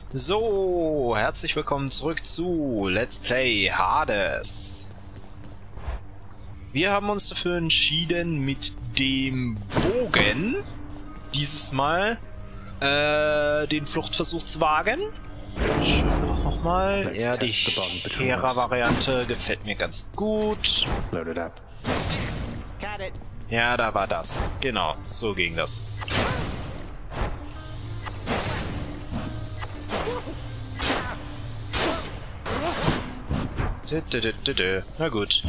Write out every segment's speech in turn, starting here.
So, herzlich willkommen zurück zu Let's Play Hades. Wir haben uns dafür entschieden, mit dem Bogen dieses Mal den Fluchtversuch zu wagen. Schauen wir nochmal. Ja, die Hera-Variante gefällt mir ganz gut. Ja, da war das. Genau, so ging das. Na gut.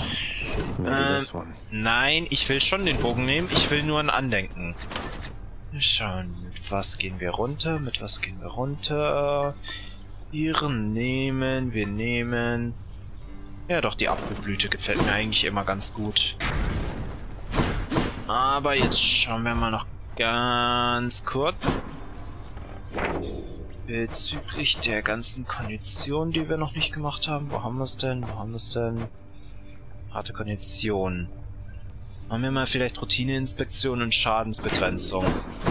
Nein, ich will schon den Bogen nehmen. Ich will nur ein Andenken. Schauen, mit was gehen wir runter? Mit was gehen wir runter? Wir nehmen... Ja doch, die Apfelblüte gefällt mir eigentlich immer ganz gut. Aber jetzt schauen wir mal noch ganz kurz. Bezüglich der ganzen Kondition, die wir noch nicht gemacht haben. Wo haben wir es denn? Harte Kondition. Machen wir mal vielleicht Routineinspektion und Schadensbegrenzung.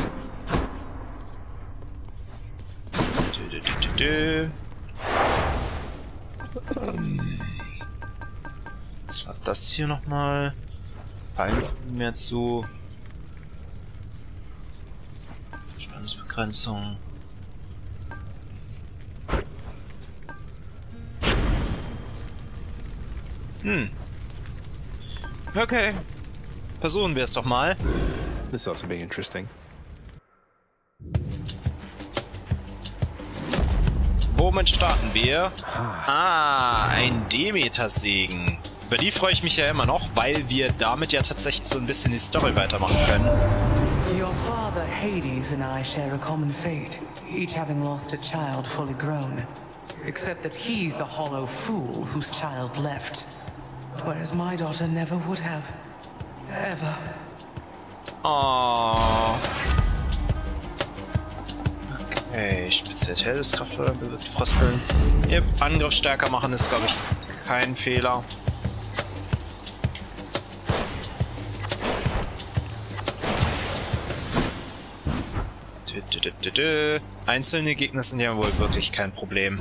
Was war das hier nochmal? Fallen mehr zu. Schadensbegrenzung. Okay. Versuchen wir es doch mal. This ought to be interesting. Womit starten wir? Ein Demeter-Segen. Über die freue ich mich ja immer noch, weil wir damit ja tatsächlich so ein bisschen die Story weitermachen können. Your father Hades and I share a common fate, each having lost a child fully grown. Except that he's a hollow fool whose child left. Whereas my daughter never would have. Ever. Oh. Okay, Spezialität des Kraftfeuers bewirkt Frösteln. Yep, Angriff stärker machen ist, glaube ich, kein Fehler. Einzelne Gegner sind ja wohl wirklich kein Problem.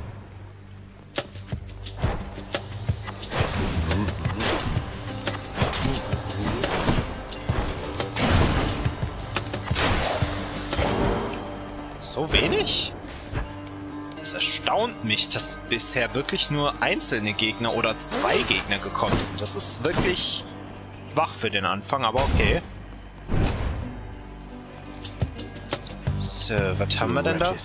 So wenig? Es erstaunt mich, dass bisher wirklich nur einzelne Gegner oder 2 Gegner gekommen sind. Das ist wirklich schwach für den Anfang, aber okay. So, was haben wir denn da?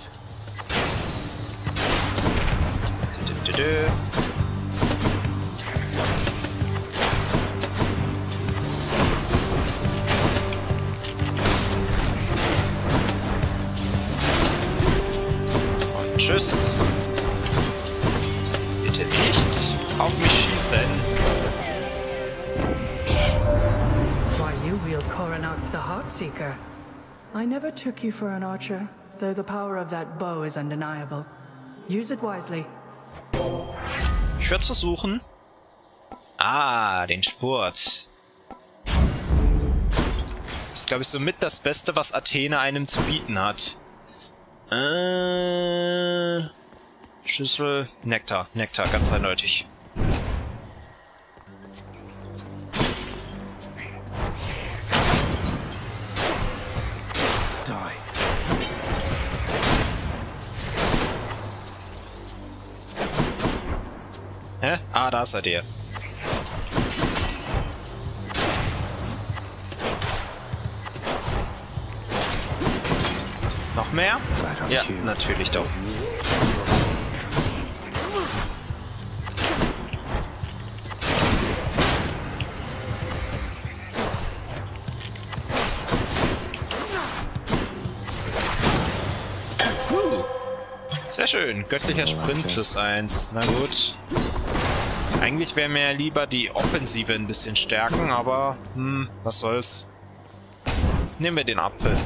Und tschüss. Bitte nicht auf mich schießen. Why you wield Coronax the Heartseeker? I never took you for an archer, though the power of that bow is undeniable. Use it wisely. Ich werde es versuchen. Den Spurt. Das ist, glaube ich, somit das Beste, was Athene einem zu bieten hat. Schlüssel, Nektar, ganz eindeutig. Hä? Da ist er dir. Noch mehr? Ja, natürlich doch. Sehr schön. Göttlicher Sprint +1. Na gut. Eigentlich wäre mir ja lieber die Offensive ein bisschen stärken, aber was soll's. Nehmen wir den Apfel.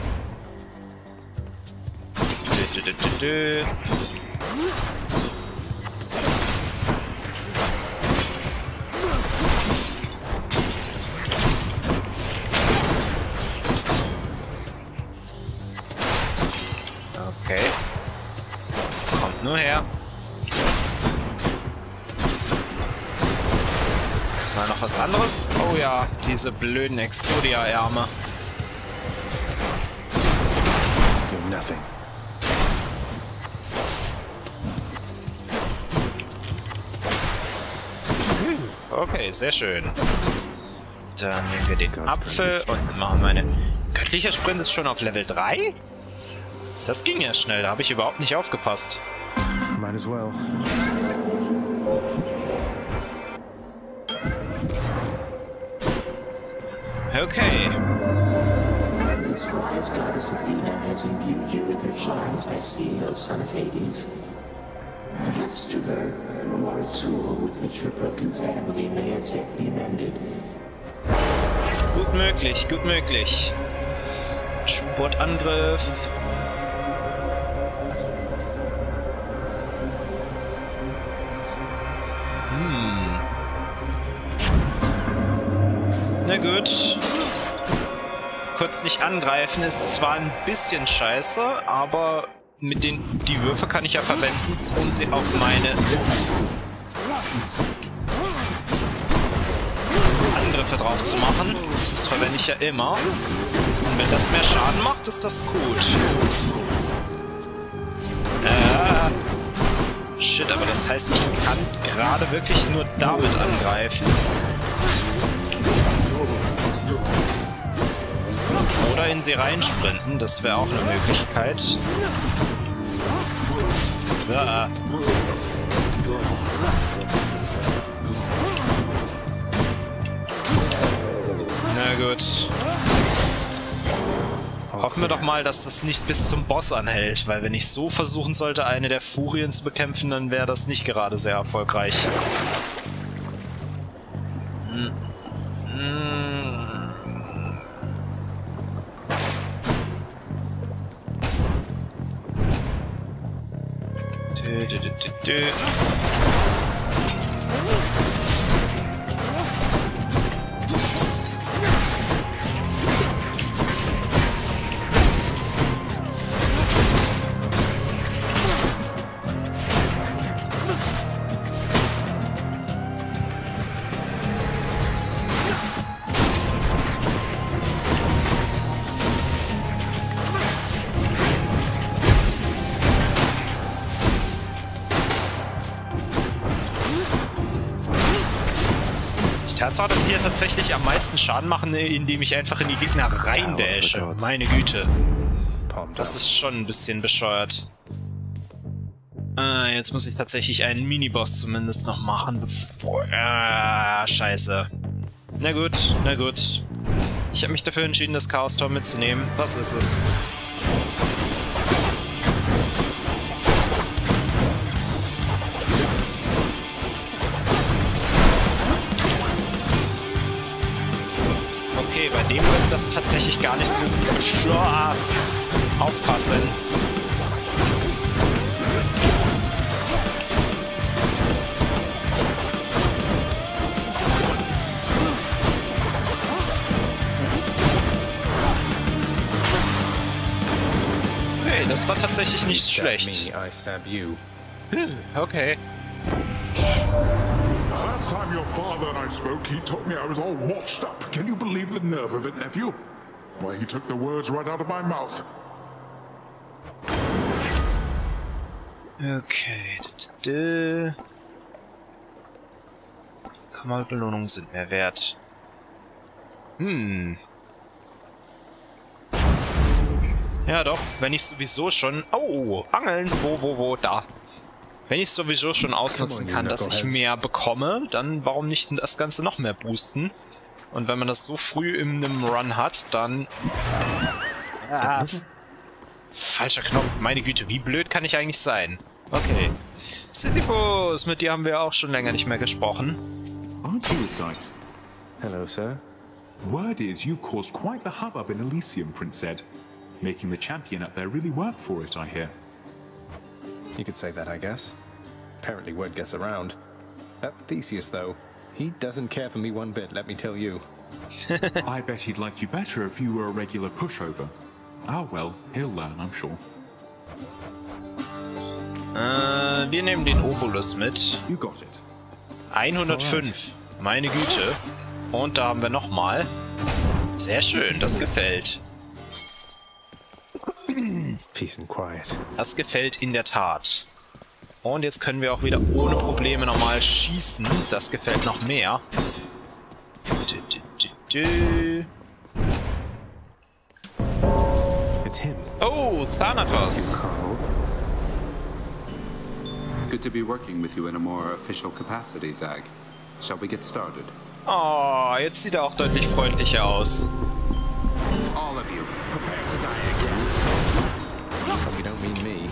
Okay. Nur her. Mal noch was anderes? Oh ja, diese blöden Exodia-Ärme. You're nothing. Okay, sehr schön. Dann nehmen wir den Apfel und machen meine... Göttlicher Sprint ist schon auf Level 3? Das ging ja schnell, da habe ich überhaupt nicht aufgepasst. Might as well. Okay. As far as Goddess Athena has imbued you with her charms, I see no son of Hades. Perhaps to her, you are a tool with which her broken family may as yet be mended. Gut möglich, gut möglich. Sportangriff. Na gut. Kurz nicht angreifen ist zwar ein bisschen scheiße, aber mit die Würfe kann ich ja verwenden, um sie auf meine Angriffe drauf zu machen. Das verwende ich ja immer. Und wenn das mehr Schaden macht, ist das gut. Shit, aber das heißt, ich kann gerade wirklich nur damit angreifen. Oder in sie reinsprinten, das wäre auch eine Möglichkeit. Ja. Na gut. Hoffen wir doch mal, dass das nicht bis zum Boss anhält, weil wenn ich so versuchen sollte, eine der Furien zu bekämpfen, dann wäre das nicht gerade sehr erfolgreich. Tatsache, dass ich hier tatsächlich am meisten Schaden mache, indem ich einfach in die Gegner reindashe. Meine Güte. Das ist schon ein bisschen bescheuert. Jetzt muss ich tatsächlich einen Miniboss zumindest noch machen, bevor... scheiße. Na gut, na gut. Ich habe mich dafür entschieden, das Chaos-Tor mitzunehmen. Was ist es? Okay, bei dem wird das tatsächlich gar nicht so aufpassen. Okay, das war tatsächlich nicht schlecht. Okay. Last time your father and I spoke, he told me I was all washed up. Can you believe the nerve of it, nephew? Why, he took the words right out of my mouth. Okay. Kammerbelohnungen sind mehr wert. Ja doch, wenn ich sowieso schon... Oh, Angeln! Wo, da. Wenn ich sowieso schon ausnutzen kann, dass ich mehr bekomme, dann warum nicht das Ganze noch mehr boosten? Und wenn man das so früh in einem Run hat, dann... falscher Knopf. Meine Güte, wie blöd kann ich eigentlich sein? Okay. Sisyphus, mit dir haben wir auch schon länger nicht mehr gesprochen. Aren't you a sight? Hello, sir. Word is you caused quite the hubbub in Elysium, Prince Ed. Making the champion up there really work for it, I hear. You could say that, I guess. Apparently word gets around. That Theseus, though, he doesn't care for me one bit, let me tell you. I bet he'd like you better if you were a regular pushover. Oh well, he'll learn, I'm sure. Wir nehmen den Obolus mit. You got it. 105. Meine Güte. Und da haben wir nochmal. Sehr schön, das gefällt. Peace and quiet. Das gefällt in der Tat. Und jetzt können wir auch wieder ohne Probleme normal schießen. Das gefällt noch mehr. It's him. Oh, Thanatos. Good to be working with you in a more official capacity, Zag. Shall we get started? Oh, jetzt sieht er auch deutlich freundlicher aus. All of you, prepare to die again. Hope you don't mean me.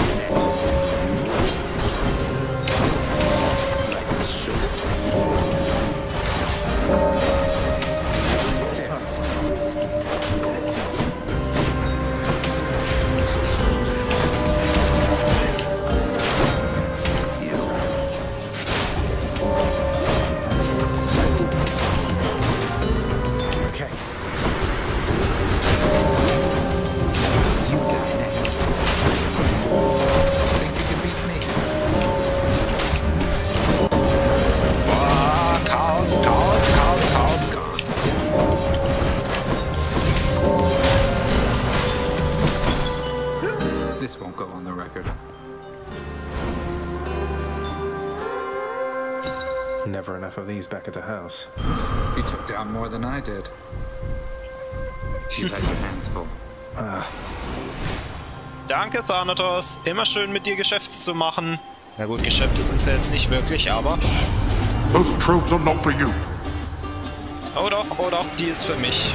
This won't go on the record. Never enough of these back at the house. You took down more than I did. You had your hands full. Danke, Thanatos. Immer schön mit dir Geschäfte zu machen. Na gut, Geschäfte sind es ja jetzt nicht wirklich, aber... Those tropes are not for you. Oh doch, die ist für mich.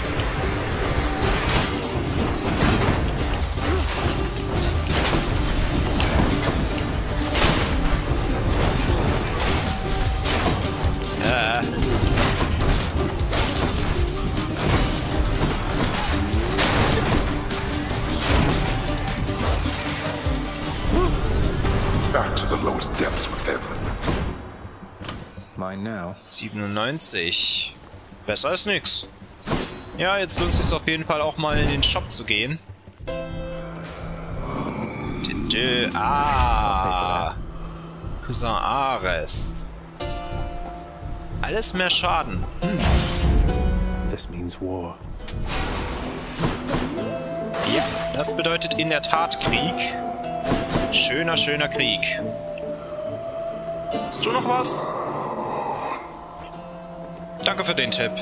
Back to the lowest depths with them. Mine now. 97. Besser als nix. Ja, jetzt lohnt es sich auf jeden Fall auch mal in den Shop zu gehen. Cousin Ares. Alles mehr Schaden. This means war. Ja, das bedeutet in der Tat Krieg. Schöner, schöner Krieg. Hast du noch was? Danke für den Tipp.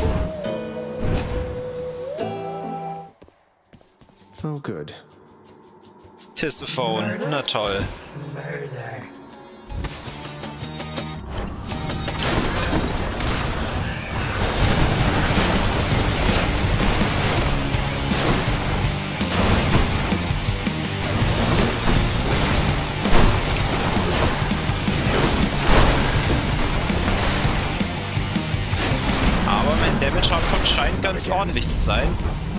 Oh, good. Tisuphone, na toll. Aber mein Damage-Output scheint ganz ordentlich zu sein.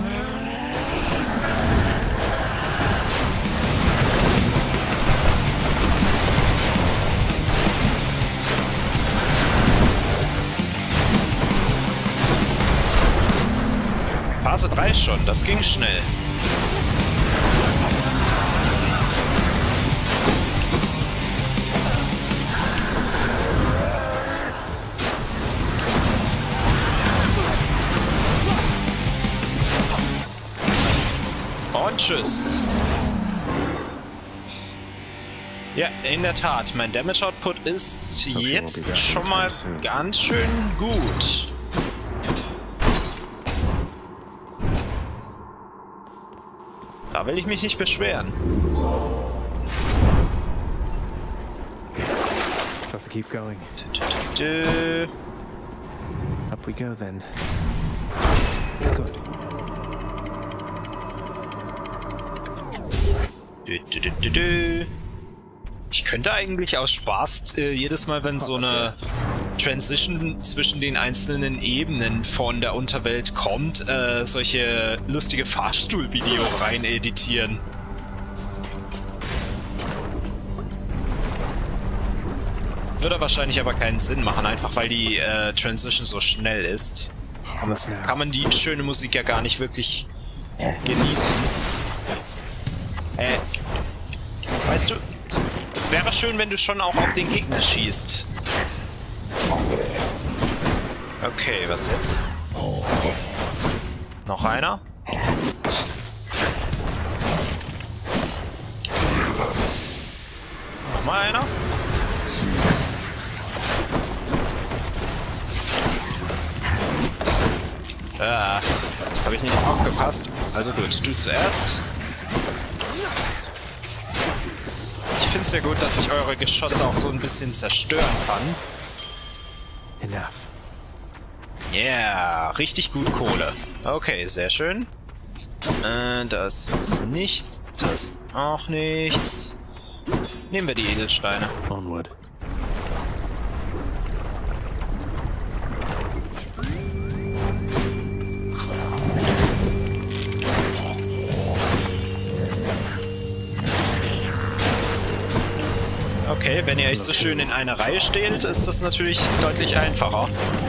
Phase 3 schon, das ging schnell. Und tschüss. Ja, in der Tat, mein Damage Output ist jetzt schon mal ganz schön gut. Da will ich mich nicht beschweren. Got to keep going. Up we go then. Good. Ich könnte eigentlich aus Spaß jedes Mal, wenn so eine Transition zwischen den einzelnen Ebenen von der Unterwelt kommt, solche lustige Fahrstuhlvideo rein editieren. Würde wahrscheinlich aber keinen Sinn machen, einfach weil die Transition so schnell ist. Kann man die schöne Musik ja gar nicht wirklich genießen. Weißt du, Es wäre schön, wenn du schon auch auf den Gegner schießt. Okay, was jetzt? Noch einer? Nochmal einer? Das habe ich nicht aufgepasst. Also gut, du zuerst. Ich finde es ja gut, dass ich eure Geschosse auch so ein bisschen zerstören kann. Enough. Yeah, richtig gut Kohle. Okay, sehr schön. Das ist nichts, das auch nichts. Nehmen wir die Edelsteine. Onward. Okay, wenn ihr euch so schön in eine Reihe steht, ist das natürlich deutlich einfacher.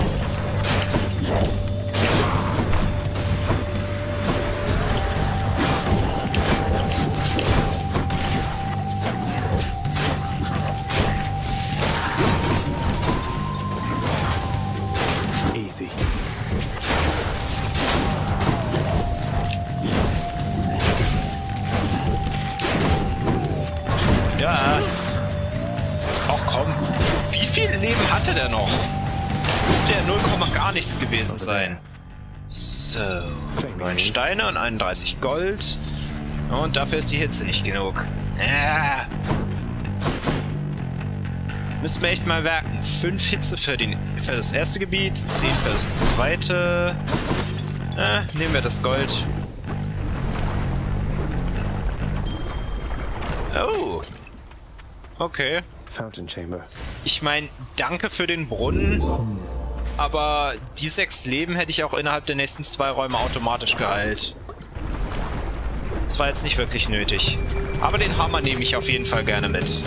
Easy. Ja. Ach komm, wie viel Leben hatte der noch? Das müsste ja 0, gar nichts gewesen sein. So, 9 Steine und 31 Gold. Und dafür ist die Hitze nicht genug. Müssen wir echt mal werken. 5 Hitze für das erste Gebiet, 10 für das zweite. Nehmen wir das Gold. Oh. Okay. Fountain Chamber. Ich meine, danke für den Brunnen, aber die 6 Leben hätte ich auch innerhalb der nächsten 2 Räume automatisch geheilt. Das war jetzt nicht wirklich nötig. Aber den Hammer nehme ich auf jeden Fall gerne mit.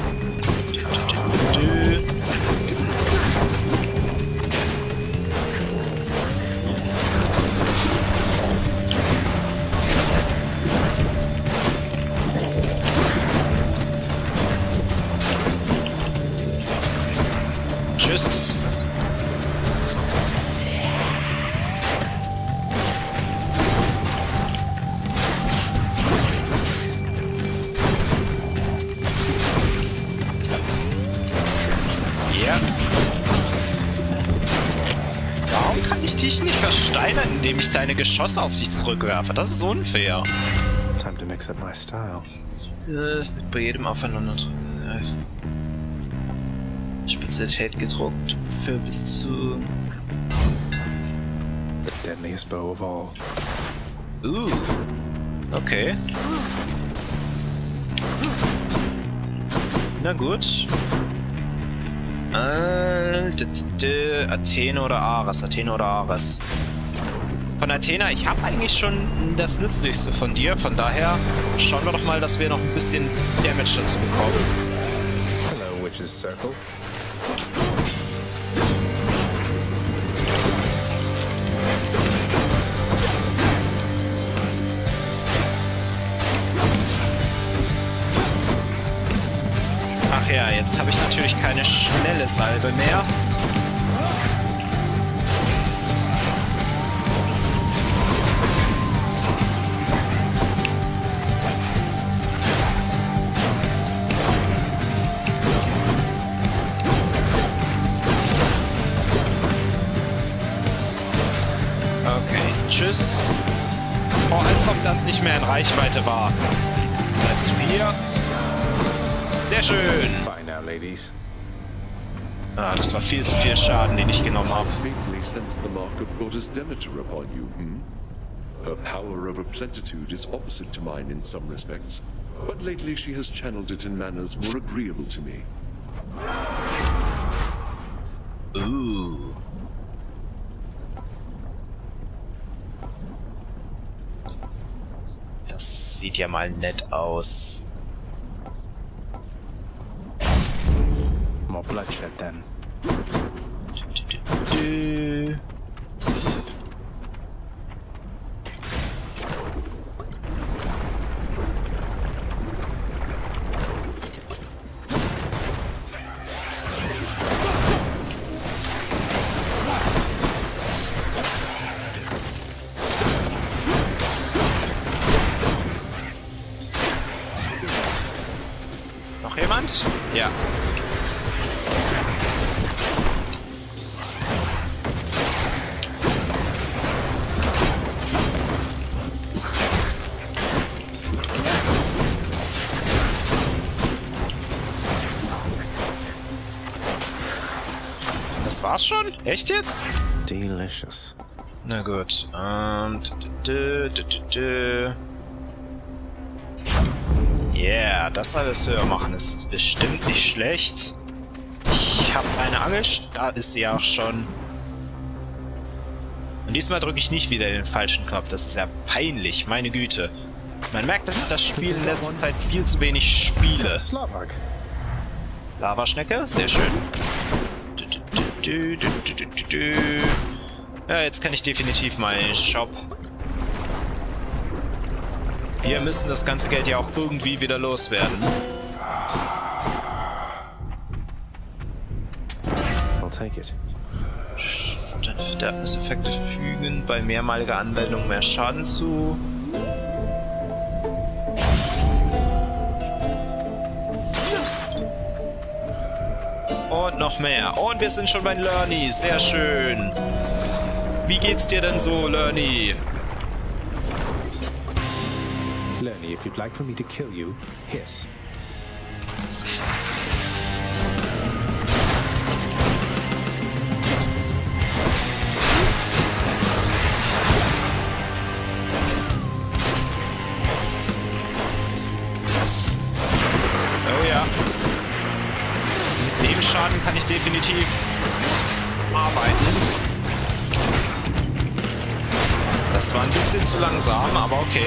Tschüss. Ja. Warum kann ich dich nicht versteinern, indem ich deine Geschosse auf dich zurückwerfe? Das ist unfair. Time to mix up my style. Bei jedem Aufeinander. Spezialität gedruckt für bis zu... The deadliest bow of all. Okay. Na gut. Athene oder Ares. Athene oder Ares. Von Athena, ich habe eigentlich schon das Nützlichste von dir. Von daher schauen wir doch mal, dass wir noch ein bisschen Damage dazu bekommen. Hello, Witch's Circle. Ach ja, jetzt habe ich natürlich keine schnelle Salbe mehr. Tschüss. Oh, als ob das nicht mehr in Reichweite war. Bleibst du hier? Sehr schön. Bye now, ladies. Ah, das war viel zu viel Schaden, den ich genommen habe. Faintly sense the mark of Goddess Demeter upon you, Her power over plentitude is opposite to mine in some respects, but lately she has channeled it in manners more agreeable to me. Das sieht ja mal nett aus. More bloodshed then. Noch jemand? Ja. Das war's schon? Echt jetzt? Delicious. Na gut. Yeah, das alles höher machen ist bestimmt nicht schlecht. Ich habe eine Angel, da ist sie auch schon. Und diesmal drücke ich nicht wieder den falschen Knopf, das ist ja peinlich, meine Güte. Man merkt, dass ich das Spiel in letzter Zeit viel zu wenig spiele. Lavaschnecke, sehr schön. Ja, jetzt kann ich definitiv meinen Shop. Wir müssen das ganze Geld ja auch irgendwie wieder loswerden. I'll take it. Verderbniseffekte fügen bei mehrmaliger Anwendung mehr Schaden zu. Und noch mehr. Und wir sind schon bei Lerny. Sehr schön. Wie geht's dir denn so, Lerny? Lerny, if you'd like for me to kill you, hiss. Oh ja. Mit dem Schaden kann ich definitiv arbeiten. Das war ein bisschen zu langsam, aber okay.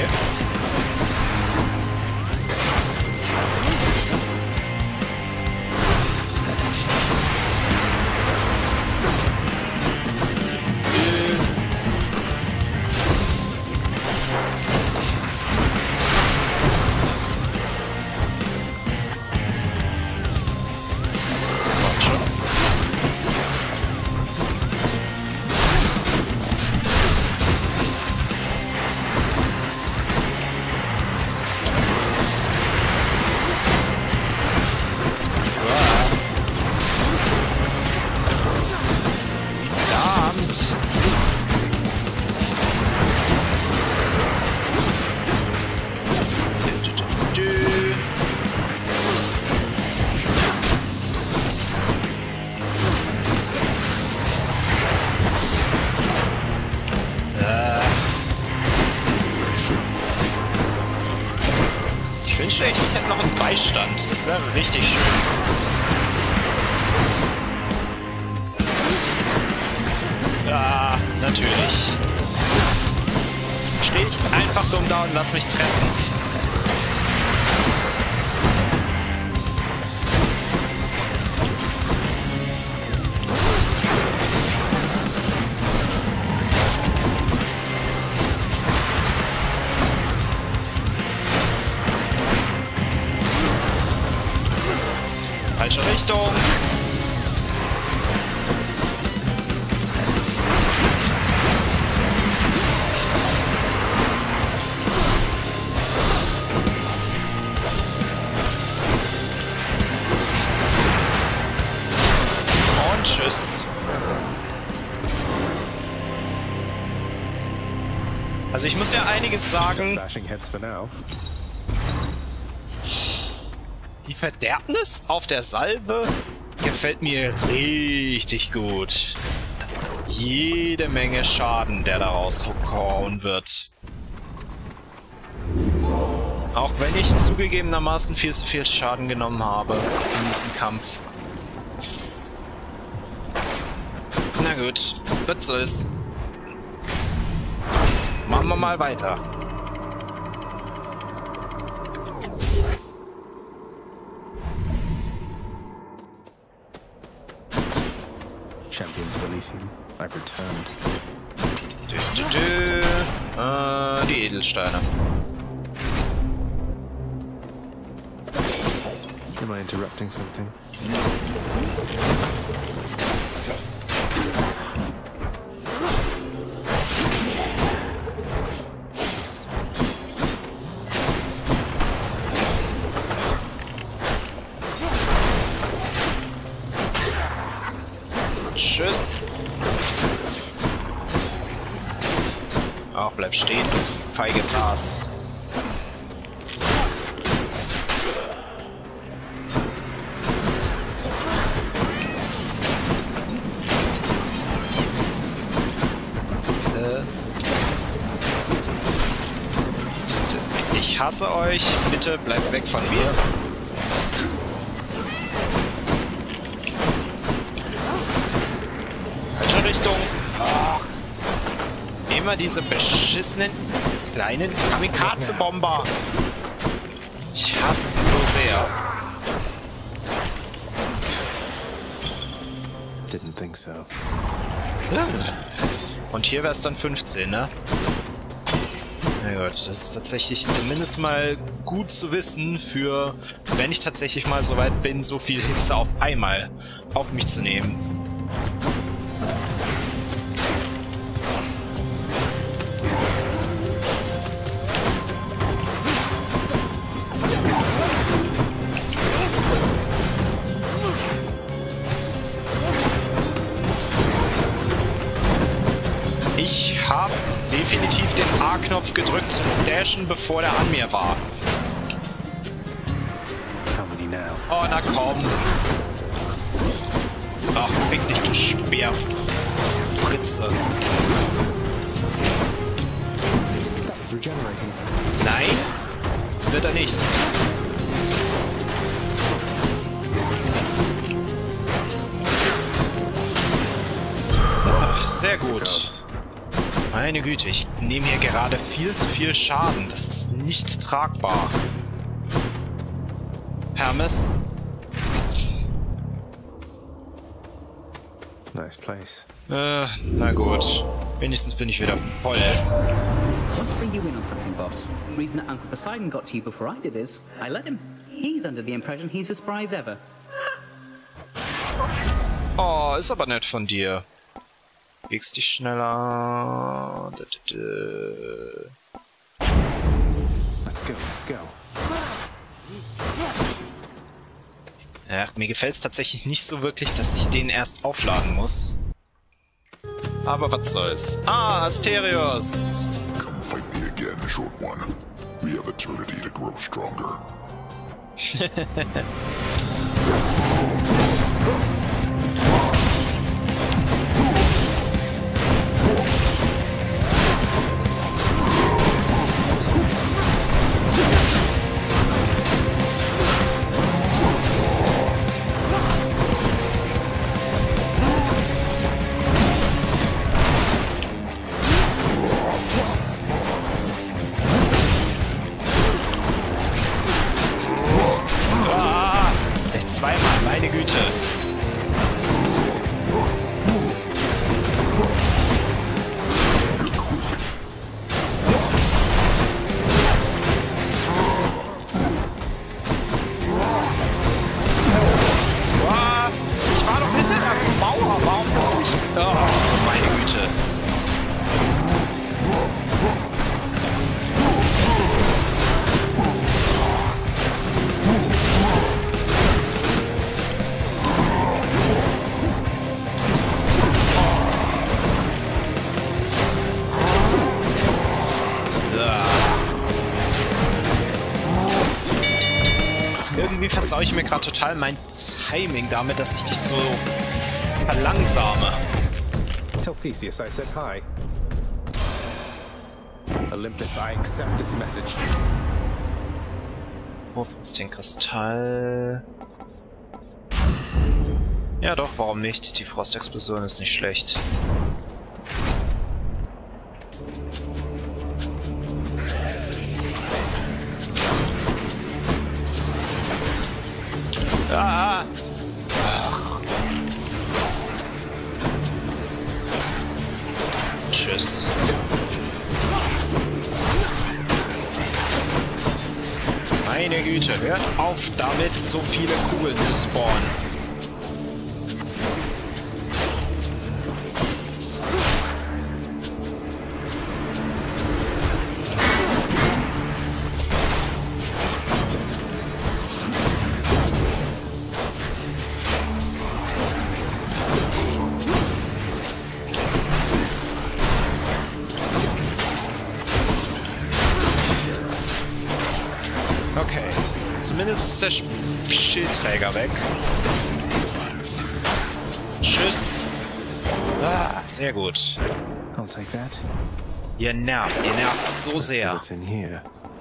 Ich wünschte echt, ich hätte noch einen Beistand. Das wäre richtig schön. Ja, natürlich. Stehe ich einfach dumm da und lass mich treffen. Falsche Richtung. Und tschüss. Also ich muss ja einiges sagen. Die Verderbnis auf der Salbe gefällt mir richtig gut. Das ist jede Menge Schaden, der daraus gehauen wird. Auch wenn ich zugegebenermaßen viel zu viel Schaden genommen habe in diesem Kampf. Na gut, was soll's. Machen wir mal weiter. Champions of Elysium, I've returned. Die Edelsteine. Am I interrupting something? Tschüss. Ach, bleib stehen, du feiges Aas. Ich hasse euch. Bitte bleibt weg von mir. Falsche Richtung. Oh. Immer diese beschissenen kleinen Kamikaze-Bomber. Ich hasse sie so sehr. Didn't think so. Und hier wäre es dann 15, ne? Na gut, das ist tatsächlich zumindest mal gut zu wissen für, wenn ich tatsächlich mal so weit bin, so viel Hitze auf einmal auf mich zu nehmen. Ich habe definitiv den A-Knopf gedrückt zum Dashen, bevor der an mir war. Oh, na komm. Ach, fick dich, du Speerfritze. Nein, wird er nicht. Sehr gut. Meine Güte, ich nehme hier gerade viel zu viel Schaden. Das ist nicht tragbar. Hermes. Nice place. Na gut. Wenigstens bin ich wieder voll. Want to bring you in on something, boss. The reason that Uncle Poseidon got to you before I did is I let him. He's under the impression he's as spry as ever. Oh, ist aber nett von dir. Bewegst dich schneller. Let's go. Ja, mir gefällt es tatsächlich nicht so wirklich, dass ich den erst aufladen muss. Aber was soll's. Ah, Asterios! Come fight me again, short one. We have eternity to grow stronger. Zweimal, meine Güte. Ich war doch hinter der Mauer. Warum bist du nicht... Oh, meine Güte. Irgendwie versaue ich mir gerade total mein Timing damit, dass ich dich so verlangsame. Tell Theseus I said hi. Olympus, I accept this message. Wurf uns den Kristall. Ja doch, warum nicht? Die Frostexplosion ist nicht schlecht. Ah! Tschüss. Meine Güte, hört auf damit, so viele Kugeln zu spawnen. der Schildträger weg. Tschüss. Ah, sehr gut. I'll take that. Ihr nervt so sehr. What's in here?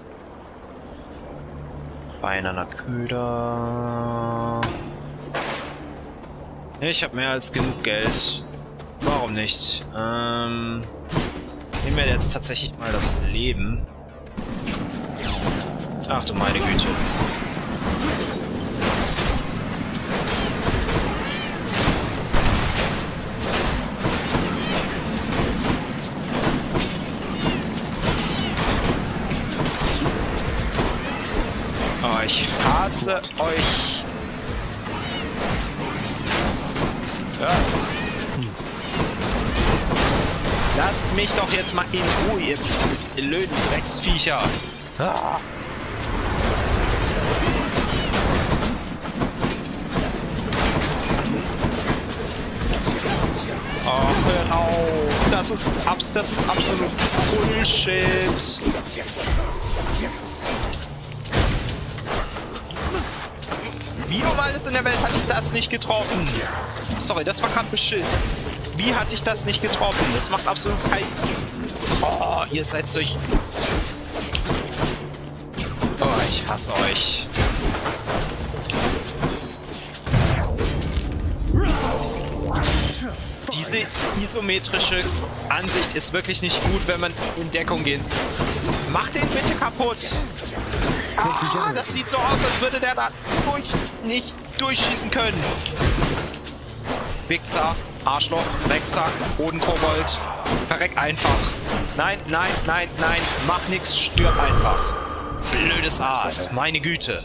Beinerner Köder. Ich habe mehr als genug Geld. Warum nicht? Nehmen wir jetzt tatsächlich mal das Leben. Ach du meine Güte. Oh, ich hasse euch. Ja. Lasst mich doch jetzt mal in Ruhe, ihr blöden Drecksviecher. Ah. Oh, hört auf. Das ist absolut Bullshit. Wie um alles in der Welt hatte ich das nicht getroffen? Sorry, das war gerade Beschiss. Wie hatte ich das nicht getroffen? Das macht absolut kein... Oh, ihr seid solch... Oh, ich hasse euch. Diese isometrische Ansicht ist wirklich nicht gut, wenn man in Deckung geht. Mach den bitte kaputt! Ah, das sieht so aus, als würde der da nicht durchschießen können. Wichser, Arschloch, Drecksack, Bodenkobold. Verreck einfach. Nein, nein, nein, nein. Mach nix, stirb einfach. Blödes Aas, meine Güte.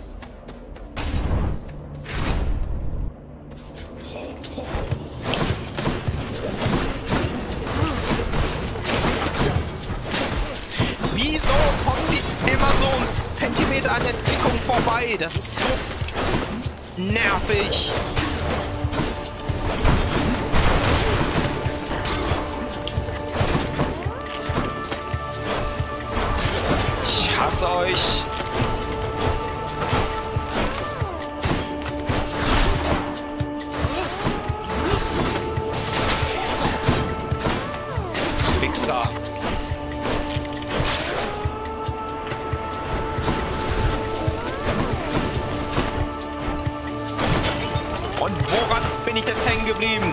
Wieso kommen die immer so einen Zentimeter an der Deckung vorbei? Das ist so nervig. Ich hasse euch. Wichser. Und woran bin ich jetzt hängen geblieben?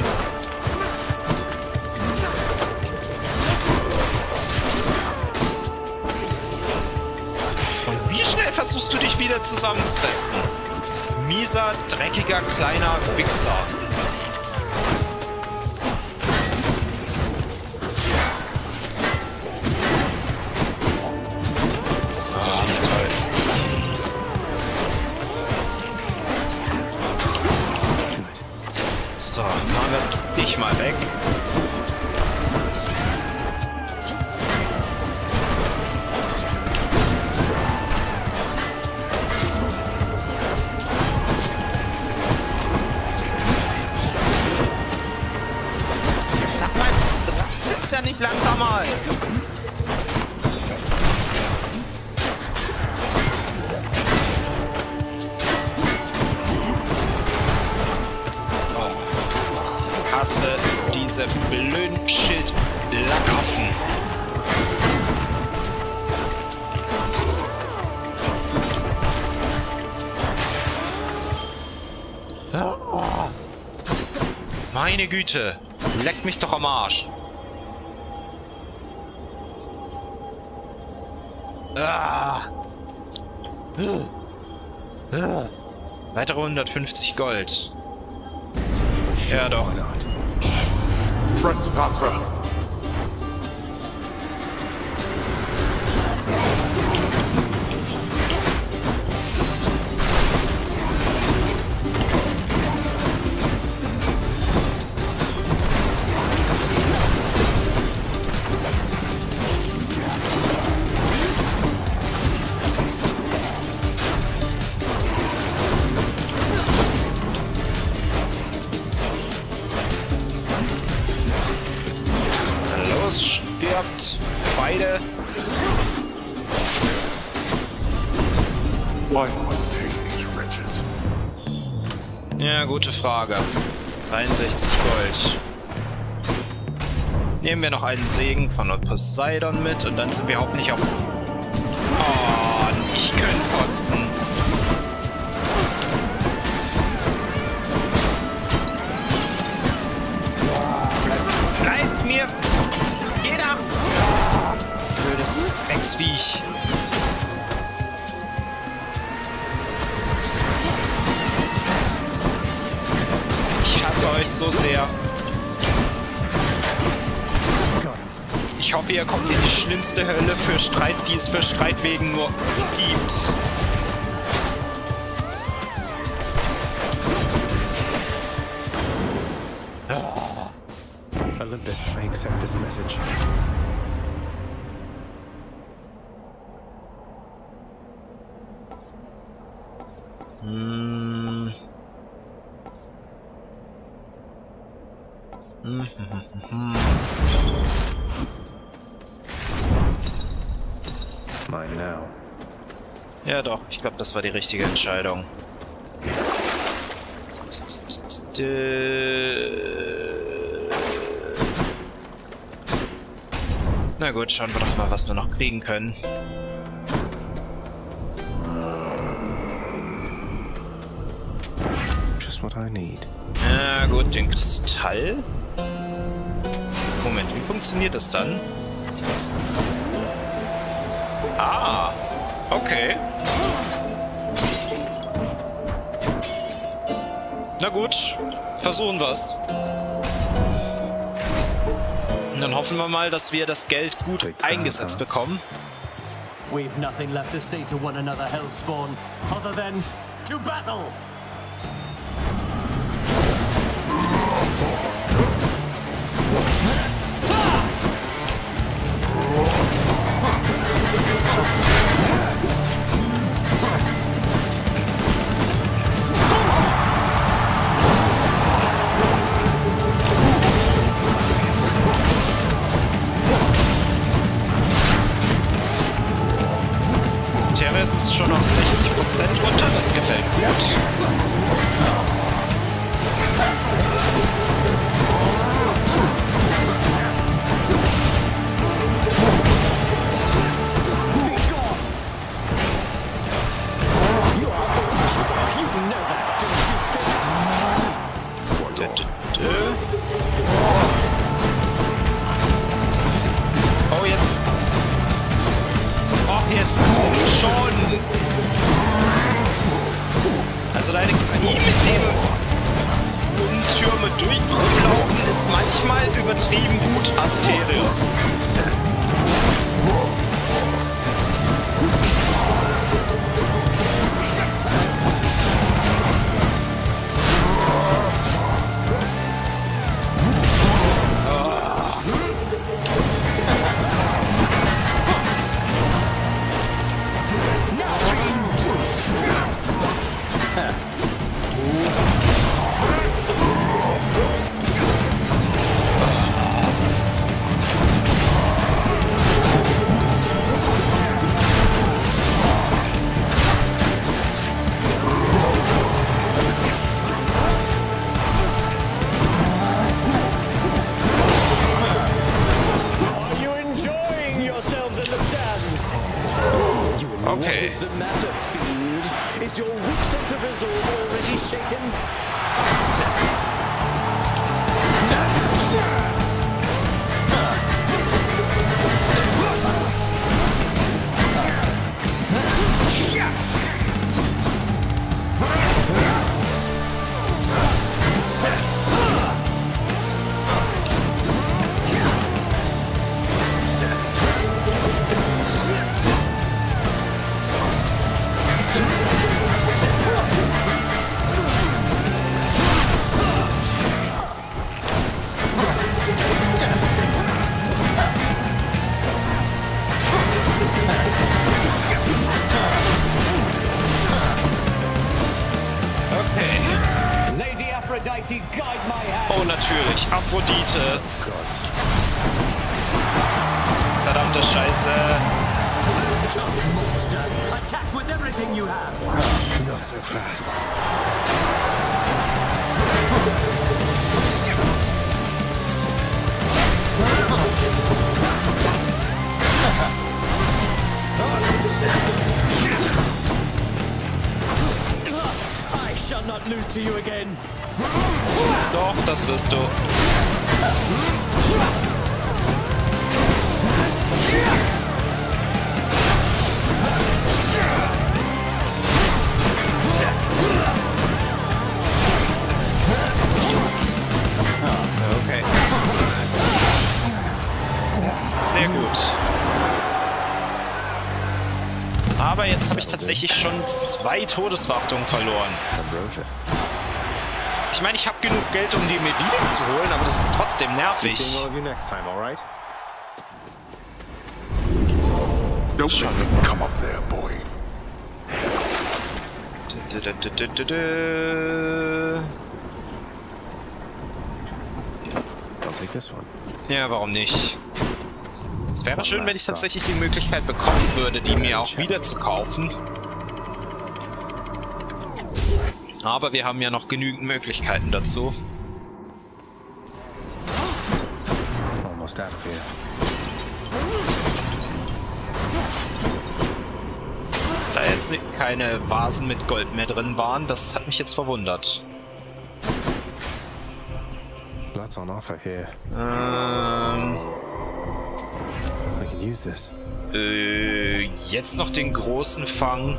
Und wie schnell versuchst du dich wieder zusammenzusetzen? Mieser, dreckiger, kleiner Wichser. So, machen wir dich mal weg. Sag mal, sitzt ja nicht langsam mal. Hasse diese blöden Schild-Lackaffen. Oh. Meine Güte, leck mich doch am Arsch. Weitere 150 Gold. Ja doch. Trespasser! Ja, gute Frage. 63 Gold. Nehmen wir noch einen Segen von Poseidon mit und dann sind wir hoffentlich auch... Oh, ich könnte kotzen. Bleibt mir... Jeder! Blödes Drecksviech. Ich hasse euch so sehr. Ich hoffe, ihr kommt in die schlimmste Hölle für Streit, die es für Streitwegen nur gibt. Olympus, I accept this message. Mine now. Ja doch, ich glaube, das war die richtige Entscheidung. Na gut, schauen wir doch mal, was wir noch kriegen können. Just what I need. Ja gut, den Kristall. Moment, wie funktioniert das dann? Ah, okay. Na gut, versuchen wir's. Und dann hoffen wir mal, dass wir das Geld gut eingesetzt bekommen. We've nothing left to say to one another, Hellspawn, other than to battle! Teres ist schon auf 60% runter, das gefällt gut. Oh, jetzt. Oh, jetzt komm schon! Also deine KI mit dem Türme durchlaufen ist manchmal übertrieben gut, Asterios. Okay. What is the matter, fiend? Is your weak sense of resolve already shaken? Oh, natürlich. Aphrodite. Verdammte Scheiße. Attack with everything you have. Not so fast. I shall not lose to you again. Doch, das wirst du. Okay. Sehr gut. Aber jetzt habe ich tatsächlich schon 2 Todesverhaftungen verloren. Ich meine, ich habe genug Geld, um die mir wieder zu holen, aber das ist trotzdem nervig. Don't come up there, boy. Ja, warum nicht? Es wäre schön, wenn ich tatsächlich die Möglichkeit bekommen würde, die mir auch wieder zu kaufen. Aber wir haben ja noch genügend Möglichkeiten dazu. Dass da jetzt keine Vasen mit Gold mehr drin waren, das hat mich jetzt verwundert. Jetzt noch den großen Fang.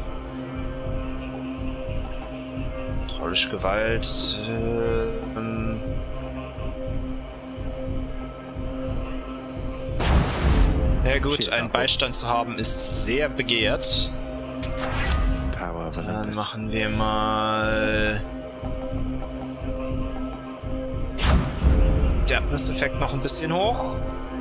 Trollische Gewalt. Ja gut, einen Beistand zu haben ist sehr begehrt. Dann machen wir mal der Atmos-Effekt noch ein bisschen hoch.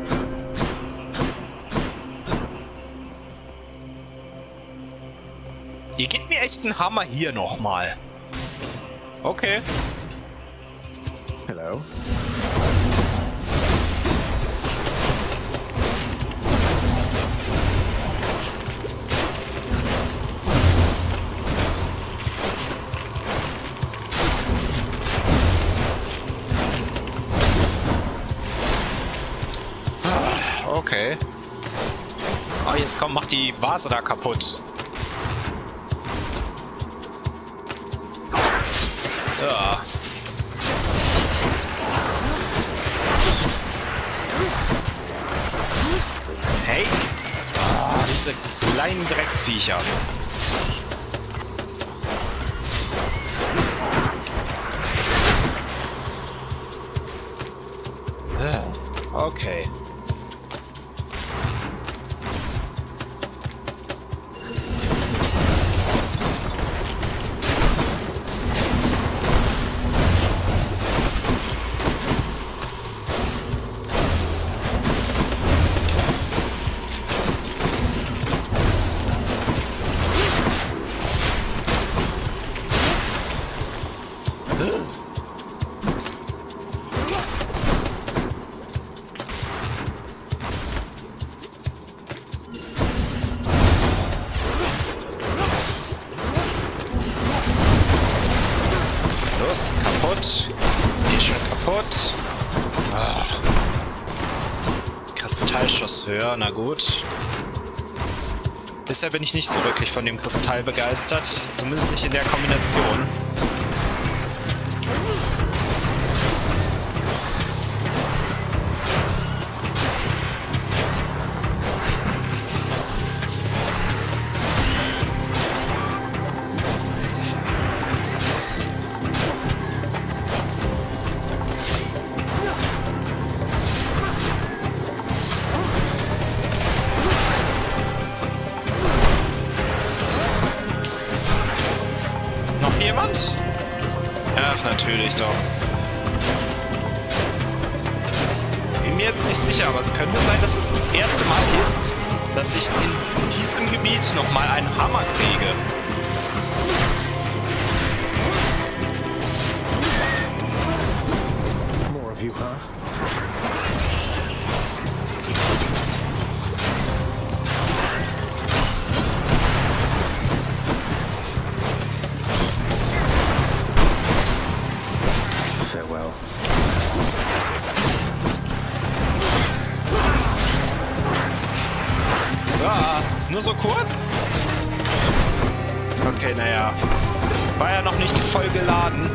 Ihr gebt mir echt einen Hammer hier nochmal. Okay. Hello. Okay. Oh, jetzt komm, mach die Vase da kaputt. Ja. Hey. Oh, diese kleinen Drecksviecher. Okay. Los, kaputt. Es geht schon kaputt. Ah. Kristallschuss höher, na gut. Bisher bin ich nicht so wirklich von dem Kristall begeistert. Zumindest nicht in der Kombination. Jemand? Ach, natürlich doch. Bin mir jetzt nicht sicher, aber es könnte sein, dass es das erste Mal ist, dass ich in diesem Gebiet nochmal einen Hammer kriege. More of you, huh? Nur so kurz? Okay, naja. War ja noch nicht voll geladen.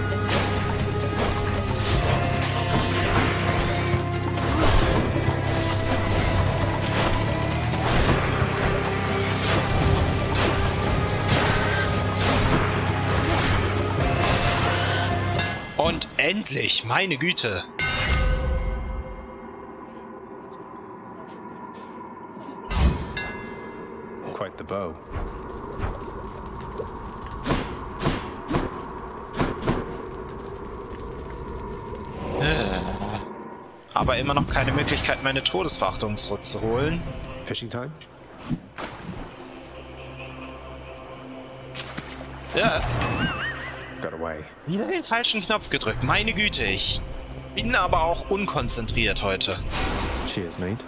Und endlich, meine Güte. Quite the bow. Aber immer noch keine Möglichkeit, meine Todesverachtung zurückzuholen. Fishing time? Ja. Got away. Wieder den falschen Knopf gedrückt. Meine Güte, ich bin aber auch unkonzentriert heute. Cheers, mate.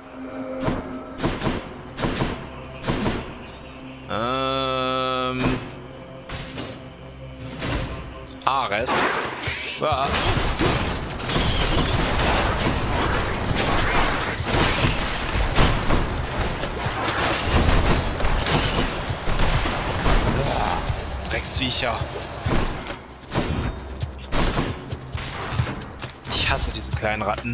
Ares. Ja. Drecksviecher. Ich hasse diese kleinen Ratten.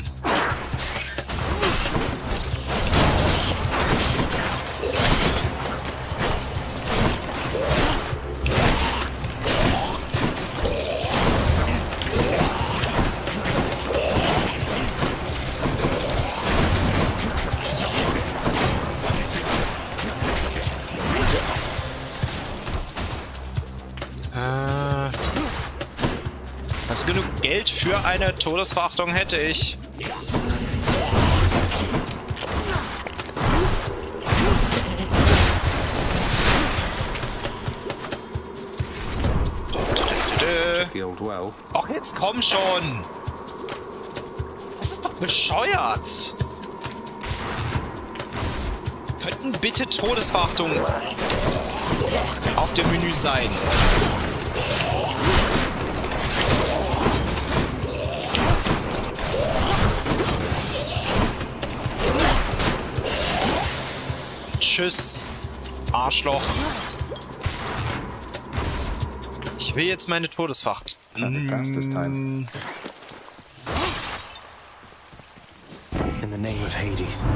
Also genug Geld für eine Todesverachtung hätte ich. Och, jetzt komm schon! Das ist doch bescheuert! Könnten bitte Todesverachtungen auf dem Menü sein? Tschüss, Arschloch. Ich will jetzt meine Todesverachtung. In the name of Hades.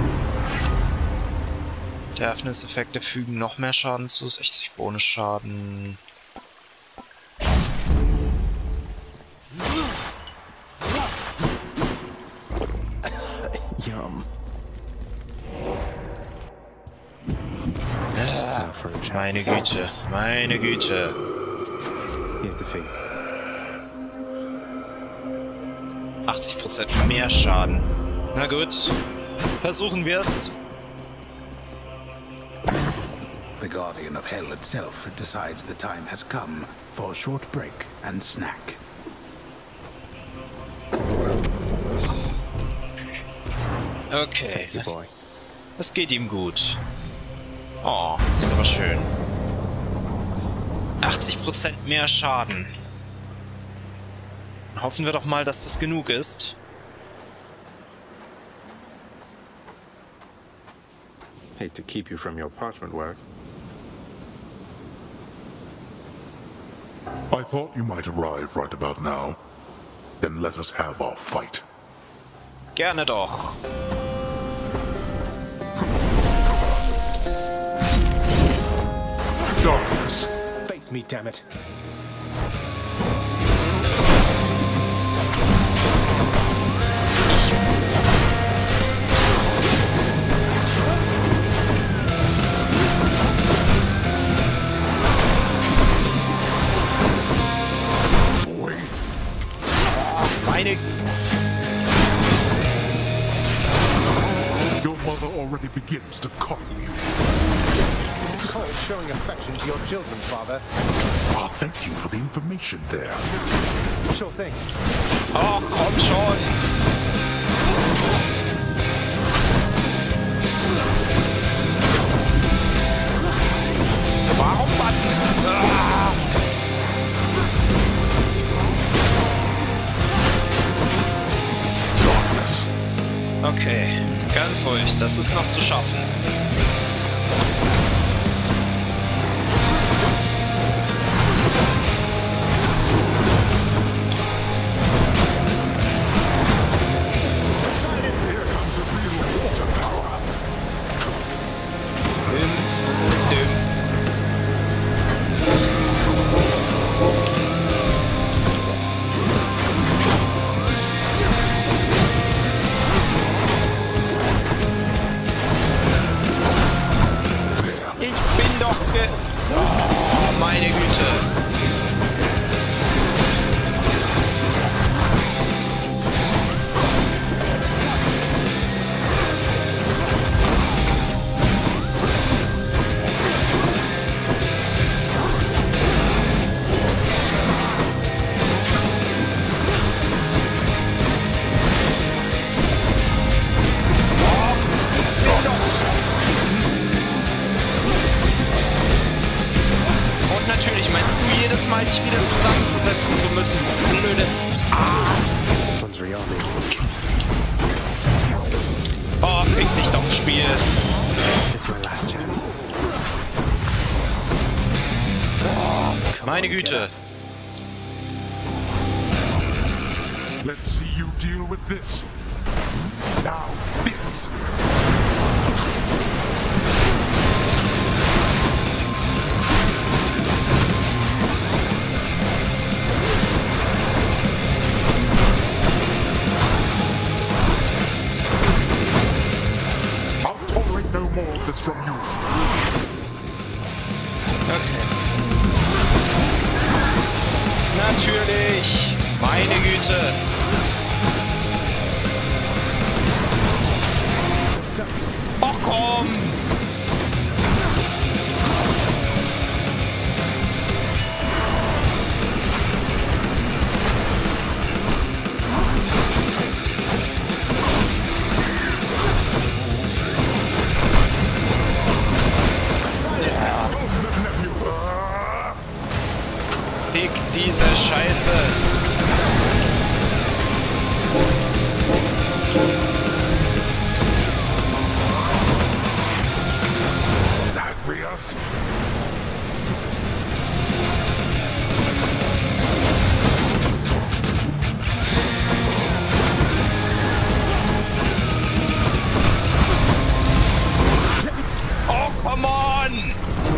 Deafness-Effekte fügen noch mehr Schaden zu, 60 Bonusschaden. Yum. Meine Güte, meine Güte. Here's the fee. 80% mehr Schaden. Na gut, versuchen wir es. The Guardian of Hell itself decides the time has come for a short break and snack. Okay. Es geht ihm gut. Oh, ist aber schön. 80% mehr Schaden. Hoffen wir doch mal, dass das genug ist. Hate to keep you from your parchment work. I thought you might arrive right about now. Then let us have our fight. Gerne doch. Darkness. Face me, damn it. Meine... Your mother already begins to coddle you. Call it showing affection to your children, Father. Ah, thank you for the information there. Sure thing. Oh, komm schon! Warum Button? Ah! Okay, ganz ruhig, das ist noch zu schaffen. wieder zusammenzusetzen zu müssen. Blödes Aas. Oh, krieg dich doch ein Spiel. It's my last chance. Oh, meine Güte. Let's see you deal with this. Now, this. I'll tolerate no more of this from you. Okay. Natürlich. Meine Güte. Oh komm. Fick diese Scheiße. Oh, come on!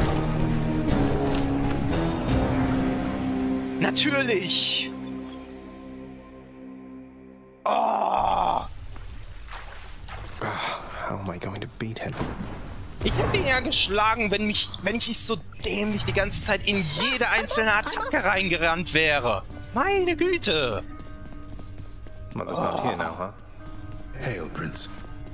Natürlich! Oh! How am I going to beat him? Ich hätte ihn ja geschlagen, wenn ich nicht so dämlich die ganze Zeit in jede einzelne Attacke reingerannt wäre. Meine Güte! Mother's not here now, huh? Hail, Prince.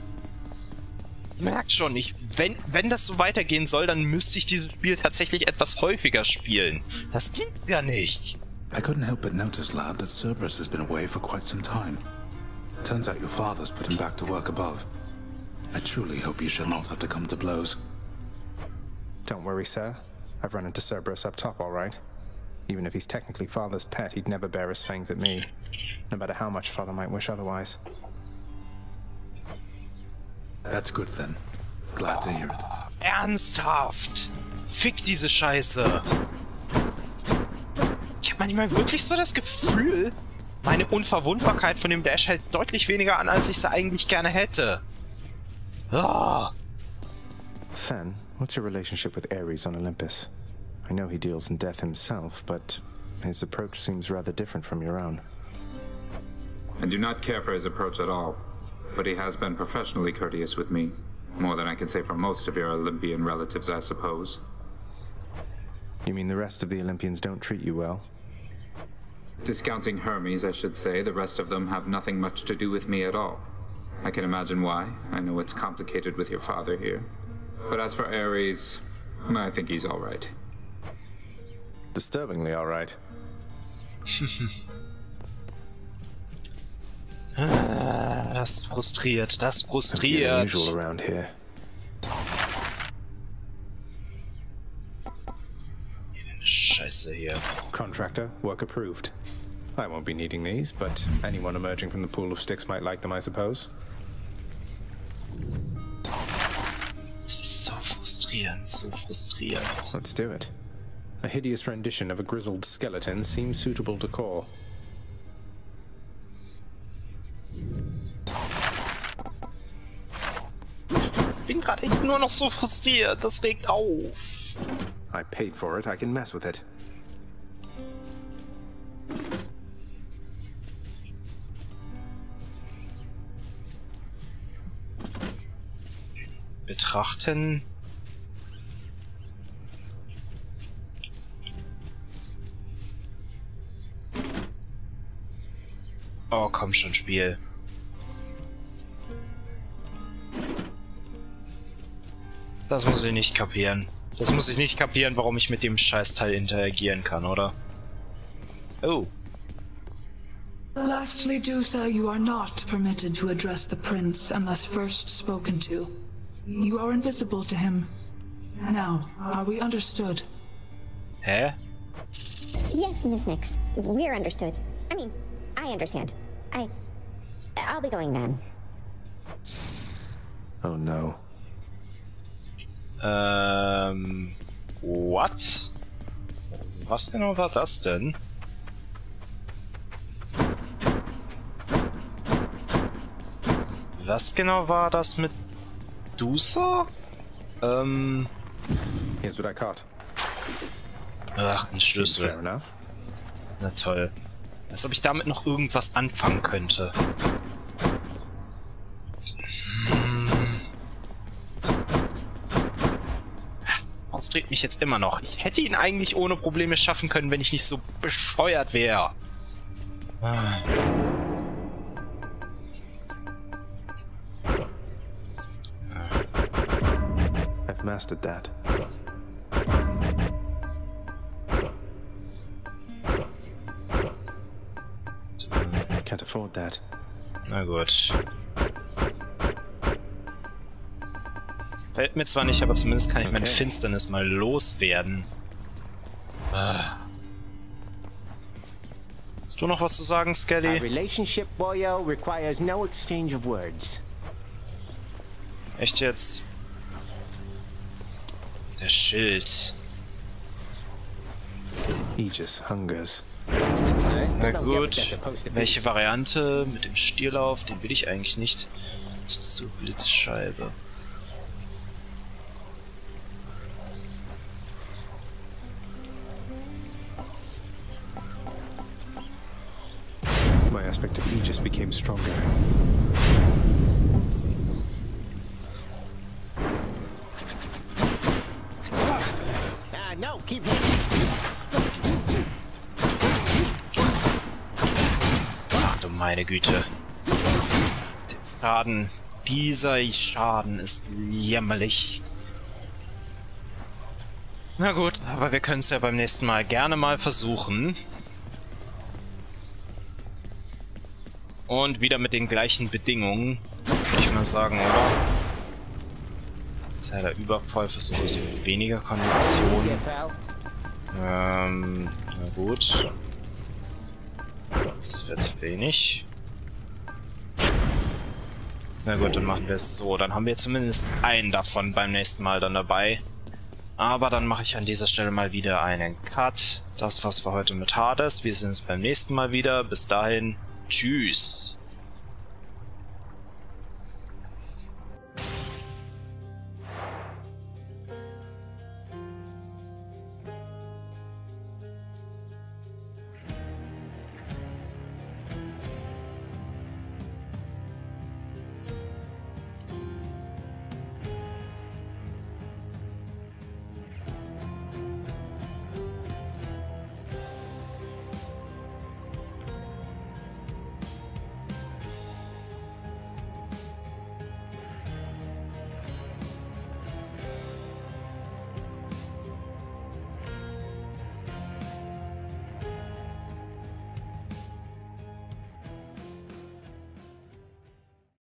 Merkt schon, wenn das so weitergehen soll, dann müsste ich dieses Spiel tatsächlich etwas häufiger spielen. Das gibt's ja nicht. I couldn't help but notice, lad, that Cerberus has been away for quite some time. Turns out your father's put him back to work above. I truly hope you shall not have to come to blows. Don't worry, sir. I've run into Cerberus up top, all right. Even if he's technically Father's pet, he'd never bear his fangs at me. No matter how much Father might wish otherwise. That's good then. Glad to hear it. Ernsthaft? Fick diese Scheiße. Ich habe manchmal wirklich so das Gefühl, meine Unverwundbarkeit von dem Dash hält deutlich weniger an, als ich sie eigentlich gerne hätte. Ah. Fen, what's your relationship with Ares on Olympus? I know he deals in death himself, but his approach seems rather different from your own. I do not care for his approach at all, but he has been professionally courteous with me. More than I can say for most of your Olympian relatives, I suppose. You mean the rest of the Olympians don't treat you well? Discounting Hermes, I should say, the rest of them have nothing much to do with me at all. I can imagine why. I know it's complicated with your father here. But as for Ares, I think he's all right. Disturbingly all right. Das frustriert, das frustriert. Unusual around here. Scheiße hier. Contractor, work approved. I won't be needing these, but anyone emerging from the pool of sticks might like them, I suppose. Es ist so frustrierend, so frustrierend. Let's do it. A hideous rendition of a grizzled skeleton seems suitable to core. Ich bin gerade echt nur noch so frustriert, das regt auf. I paid for it, I can mess with it. Betrachten. Oh, komm schon, Spiel. Das muss ich nicht kapieren. Das muss ich nicht kapieren, warum ich mit dem Scheißteil interagieren kann, oder? Oh. Lastly, Dusa, you are not permitted to address the prince unless first spoken to. You are invisible to him. Now, are we understood? Hä? Yes, Miss Nix. We're understood. I mean, I understand. I'll be going then. Oh no. What? Was genau war das denn? Was genau war das mit Dusa? Here's what I caught. Ach, ein Schlüssel. Na toll. Als ob ich damit noch irgendwas anfangen könnte. Das dreht mich jetzt immer noch. Ich hätte ihn eigentlich ohne Probleme schaffen können, wenn ich nicht so bescheuert wäre. I've mastered that. Can't afford that. Na gut. Fällt mir zwar nicht, aber zumindest kann ich meine Finsternis mal loswerden. Hast du noch was zu sagen, Skelly? A relationship, boyo, requires no exchange of words. Echt jetzt? Der Schild. Aegis hungers. Na gut. Welche Variante mit dem Stierlauf? Den will ich eigentlich nicht. Zur Blitzscheibe. My aspect of Aegis became stronger. No, keep Ach du meine Güte. Der Schaden. Dieser Schaden ist jämmerlich. Na gut, aber wir können es ja beim nächsten Mal gerne mal versuchen. Und wieder mit den gleichen Bedingungen, würde ich mal sagen, oder? Jetzt hat der Überfall für sowas mit weniger Kondition. Na gut. Das wäre zu wenig. Na gut, dann machen wir es so. Dann haben wir zumindest einen davon beim nächsten Mal dann dabei. Aber dann mache ich an dieser Stelle mal wieder einen Cut. Das war's für heute mit Hades. Wir sehen uns beim nächsten Mal wieder. Bis dahin. Tschüss.